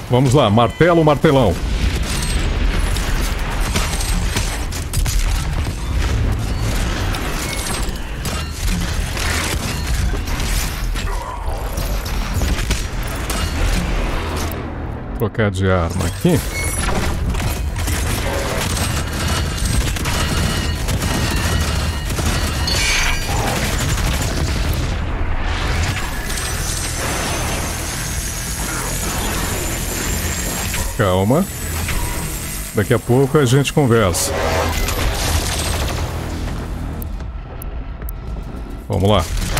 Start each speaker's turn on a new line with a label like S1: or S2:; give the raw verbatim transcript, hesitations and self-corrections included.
S1: Vamos lá, martelo, martelão. Trocar de arma aqui. Calma. Daqui a pouco a gente conversa. Vamos lá.